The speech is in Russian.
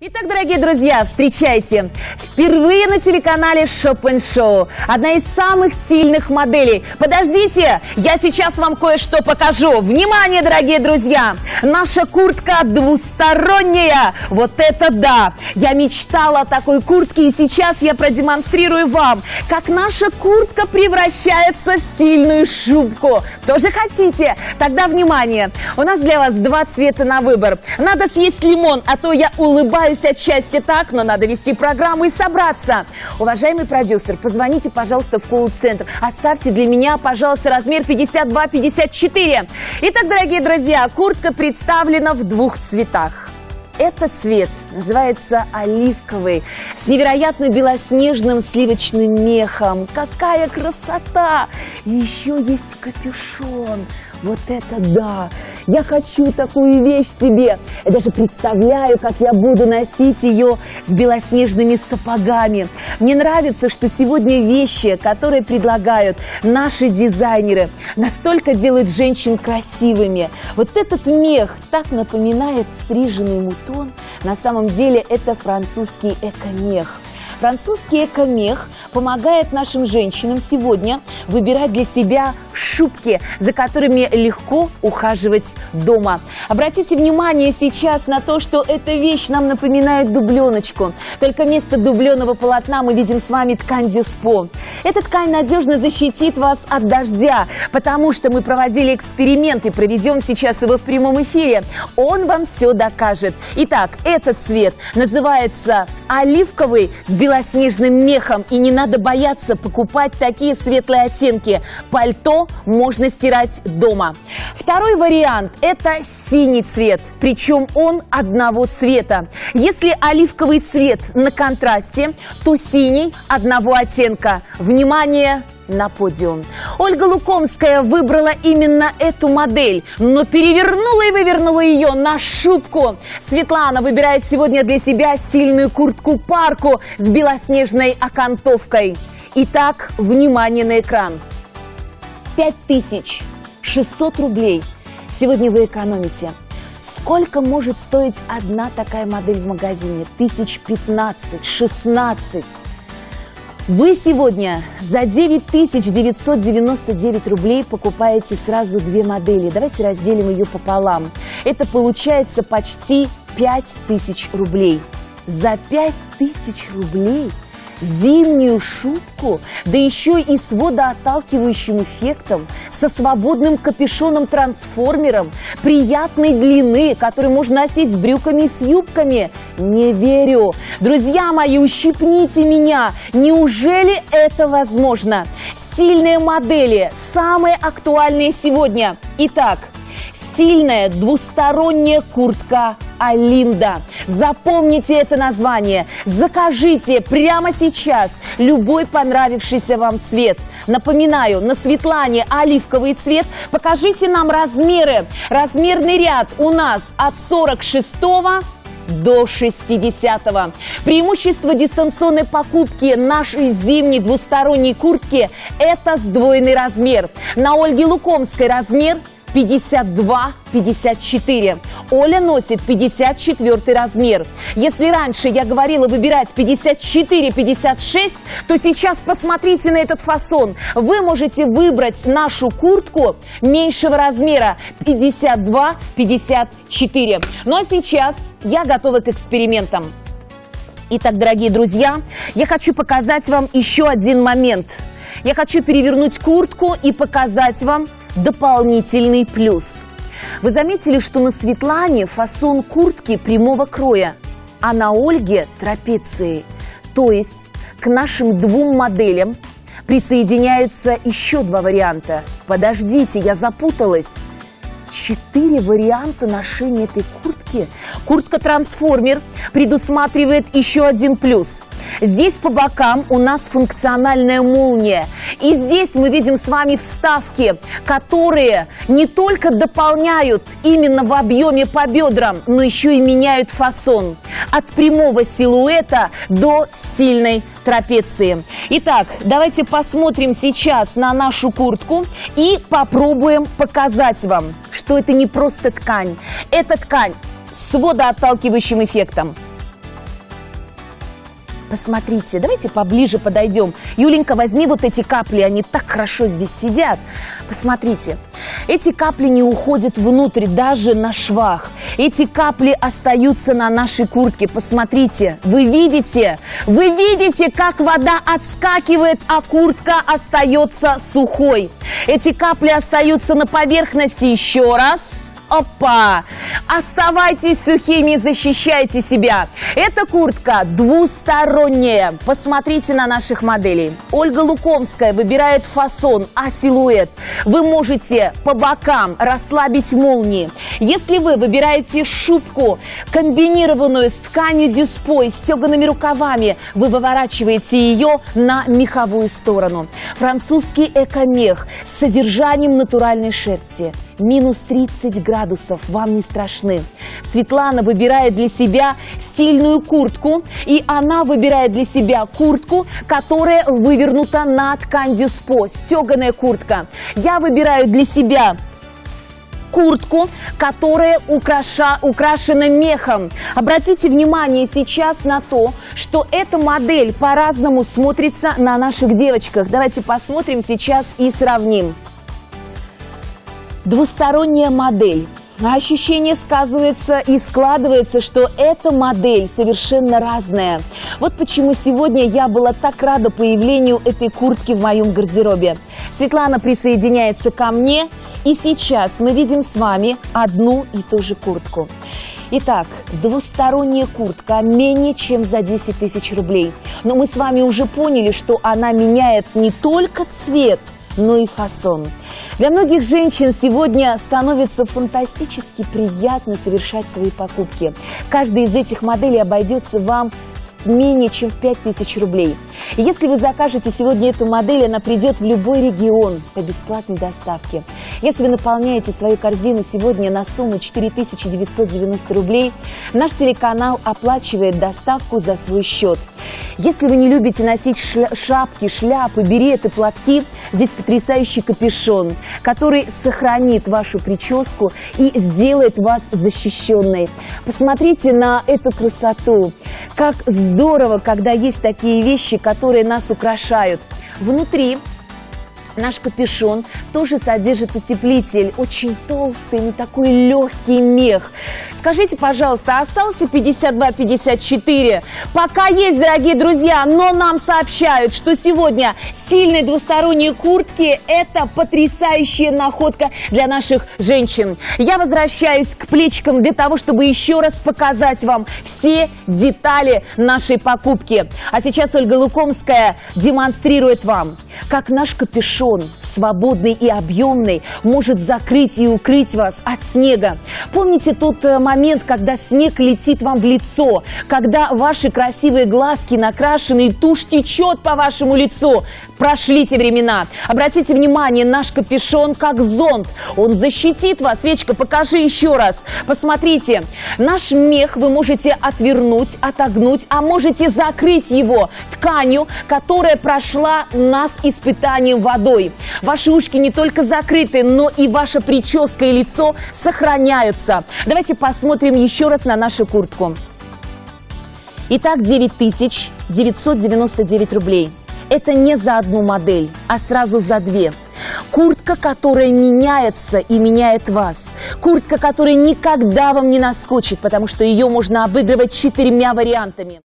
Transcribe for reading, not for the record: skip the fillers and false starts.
Итак, дорогие друзья, встречайте! Впервые на телеканале Shop & Show одна из самых стильных моделей. Подождите, я сейчас вам кое-что покажу. Внимание, дорогие друзья! Наша куртка двусторонняя. Вот это да! Я мечтала о такой куртке, и сейчас я продемонстрирую вам, как наша куртка превращается в стильную шубку. Тоже хотите? Тогда внимание! У нас для вас два цвета на выбор. Надо съесть лимон, а то я улыбаюсь от счастья так, но надо вести программу и собраться. Уважаемый продюсер, позвоните, пожалуйста, в колл-центр. Оставьте для меня, пожалуйста, размер 52-54. Итак, дорогие друзья, куртка представлена в двух цветах. Этот цвет называется оливковый, с невероятно белоснежным сливочным мехом. Какая красота! И еще есть капюшон. Вот это да! Я хочу такую вещь себе. Я даже представляю, как я буду носить ее с белоснежными сапогами. Мне нравится, что сегодня вещи, которые предлагают наши дизайнеры, настолько делают женщин красивыми. Вот этот мех так напоминает стриженный мутон. На самом деле это французский эко-мех. Французский эко-мех помогает нашим женщинам сегодня выбирать для себя шубки, за которыми легко ухаживать дома. Обратите внимание сейчас на то, что эта вещь нам напоминает дубленочку. Только вместо дубленого полотна мы видим с вами ткань дюспо. Эта ткань надежно защитит вас от дождя, потому что мы проводили эксперимент и проведем сейчас его в прямом эфире. Он вам все докажет. Итак, этот цвет называется оливковый с белоснежным мехом, и не надо бояться покупать такие светлые оттенки. Пальто можно стирать дома. Второй вариант – это синий цвет, причем он одного цвета. Если оливковый цвет на контрасте, то синий одного оттенка. Внимание! На подиум. Ольга Лукомская выбрала именно эту модель, но перевернула и вывернула ее на шубку. Светлана выбирает сегодня для себя стильную куртку-парку с белоснежной окантовкой. Итак, внимание на экран. 5600 рублей сегодня вы экономите. Сколько может стоить одна такая модель в магазине? 1015-16. Вы сегодня за 9999 рублей покупаете сразу две модели. Давайте разделим ее пополам. Это получается почти 5000 рублей. За 5000 рублей зимнюю шубку, да еще и с водоотталкивающим эффектом, со свободным капюшоном-трансформером, приятной длины, который можно носить с брюками и с юбками. Не верю. Друзья мои, ущипните меня. Неужели это возможно? Стильные модели, самые актуальные сегодня. Итак, стильная двусторонняя куртка Алинда. Запомните это название. Закажите прямо сейчас любой понравившийся вам цвет. Напоминаю, на Светлане оливковый цвет. Покажите нам размеры. Размерный ряд у нас от 46 до 60. Преимущество дистанционной покупки нашей зимней двусторонней куртки – это сдвоенный размер. На Ольге Лукомской размер 52-54. Оля носит 54 размер. Если раньше я говорила выбирать 54-56, то сейчас посмотрите на этот фасон. Вы можете выбрать нашу куртку меньшего размера 52-54. Ну а сейчас я готова к экспериментам. Итак, дорогие друзья, я хочу показать вам еще один момент. Я хочу перевернуть куртку и показать вам дополнительный плюс. Вы заметили, что на Светлане фасон куртки прямого кроя, а на Ольге трапеции. То есть к нашим двум моделям присоединяются еще два варианта. Подождите, я запуталась. 4 варианта ношения этой куртки. Куртка-трансформер предусматривает еще один плюс. Здесь по бокам у нас функциональная молния. И здесь мы видим с вами вставки, которые не только дополняют именно в объеме по бедрам, но еще и меняют фасон. От прямого силуэта до стильной трапеции. Итак, давайте посмотрим сейчас на нашу куртку и попробуем показать вам, что это не просто ткань. Это ткань с водоотталкивающим эффектом. Посмотрите, давайте поближе подойдем. Юленька, возьми вот эти капли, они так хорошо здесь сидят. Посмотрите, эти капли не уходят внутрь, даже на швах. Эти капли остаются на нашей куртке. Посмотрите, вы видите, как вода отскакивает, а куртка остается сухой. Эти капли остаются на поверхности. Еще раз. Опа! Оставайтесь сухими, защищайте себя. Эта куртка двусторонняя. Посмотрите на наших моделей. Ольга Лукомская выбирает фасон, а силуэт. Вы можете по бокам расслабить молнии. Если вы выбираете шубку, комбинированную с тканью дюспой, с стегаными рукавами, вы выворачиваете ее на меховую сторону. Французский экомех с содержанием натуральной шерсти. Минус 30 градусов, вам не страшны. Светлана выбирает для себя стильную куртку, и она выбирает для себя куртку, которая вывернута на ткань дюспо, стеганая куртка. Я выбираю для себя куртку, которая украшена мехом. Обратите внимание сейчас на то, что эта модель по-разному смотрится на наших девочках. Давайте посмотрим сейчас и сравним. Двусторонняя модель. Ощущение сказывается и складывается, что эта модель совершенно разная. Вот почему сегодня я была так рада появлению этой куртки в моем гардеробе. Светлана присоединяется ко мне, и сейчас мы видим с вами одну и ту же куртку. Итак, двусторонняя куртка менее чем за 10 тысяч рублей. Но мы с вами уже поняли, что она меняет не только цвет, но и фасон. Для многих женщин сегодня становится фантастически приятно совершать свои покупки. Каждая из этих моделей обойдется вам менее чем в 5000 рублей. И если вы закажете сегодня эту модель, она придет в любой регион по бесплатной доставке. Если вы наполняете свою корзину сегодня на сумму 4990 рублей, наш телеканал оплачивает доставку за свой счет. Если вы не любите носить шапки, шляпы, береты, платки, здесь потрясающий капюшон, который сохранит вашу прическу и сделает вас защищенной. Посмотрите на эту красоту. Как здорово, когда есть такие вещи, которые нас украшают. Внутри наш капюшон тоже содержит утеплитель, очень толстый, не такой легкий мех. Скажите, пожалуйста, остался 52-54? Пока есть, дорогие друзья, но нам сообщают, что сегодня стильные двусторонние куртки – это потрясающая находка для наших женщин. Я возвращаюсь к плечикам для того, чтобы еще раз показать вам все детали нашей покупки. А сейчас Ольга Лукомская демонстрирует вам, как наш капюшон, свободный и объемный, может закрыть и укрыть вас от снега. Помните тот момент, когда снег летит вам в лицо, когда ваши красивые глазки накрашены и тушь течет по вашему лицу? Прошли те времена. Обратите внимание, наш капюшон как зонт. Он защитит вас. Свечка, покажи еще раз. Посмотрите, наш мех вы можете отвернуть, отогнуть, а можете закрыть его тканью, которая прошла нас испытанием водой. Ваши ушки не только закрыты, но и ваша прическа и лицо сохраняются. Давайте посмотрим еще раз на нашу куртку. Итак, 9999 рублей. Это не за одну модель, а сразу за две. Куртка, которая меняется и меняет вас. Куртка, которая никогда вам не наскочит, потому что ее можно обыгрывать 4 вариантами.